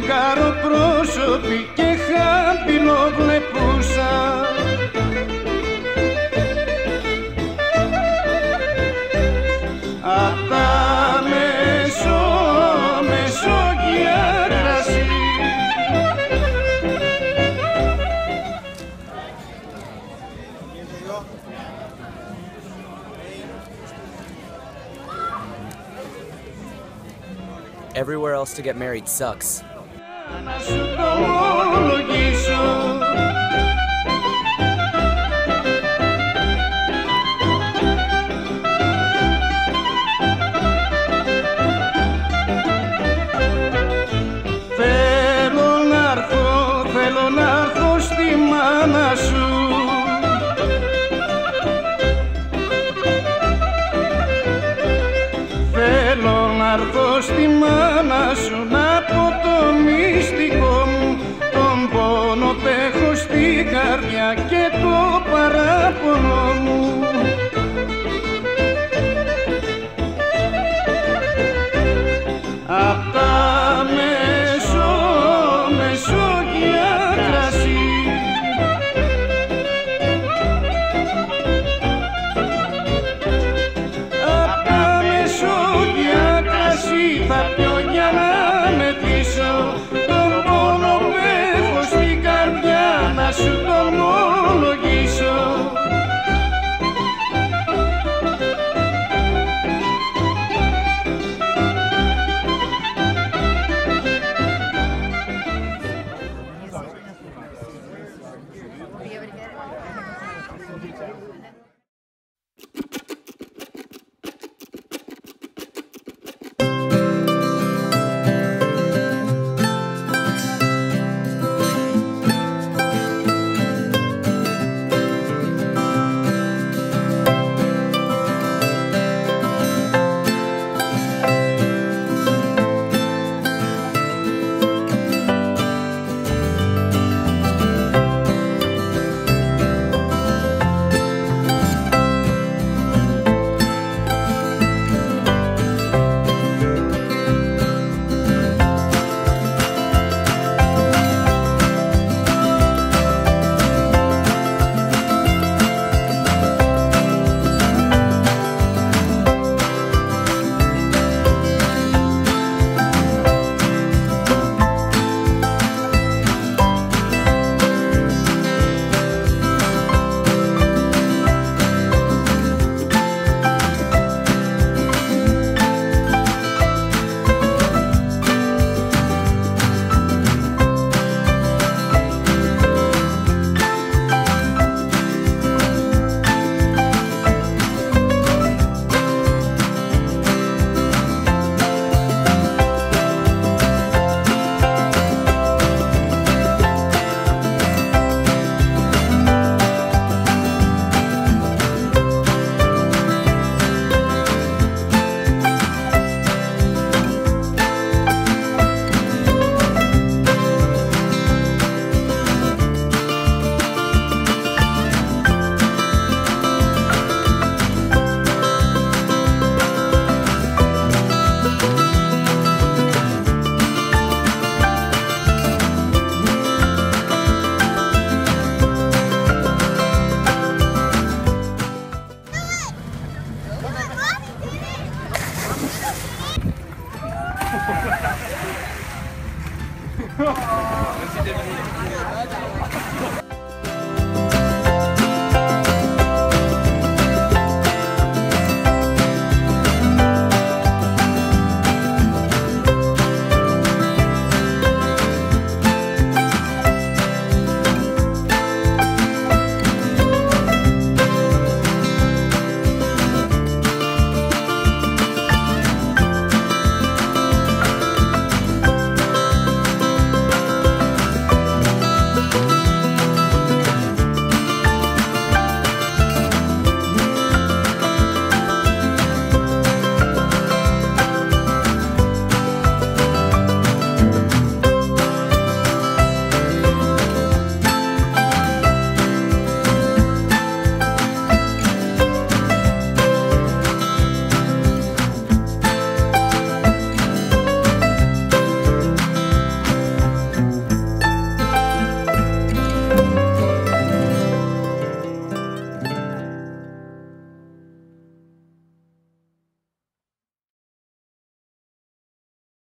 καροπρόσωποι και χαμπινόβλεπούσα. Απ' τα μεσόγεια κρασί. Everywhere else to get married sucks. Να σου το ομολογήσω. Θέλω να έρθω στη μάνα σου. Θέλω να έρθω στη μάνα σου, να πω το μυστικό μου, τον πόνο που έχω στην καρδιά και το παράπονο μου. Απ' τα μεσόγεια κρασί. Απ' τα μεσόγεια κρασί θα πιω για να μεθύσω τον πόνο που έχω στην καρδιά, να σου τον ομολογήσω.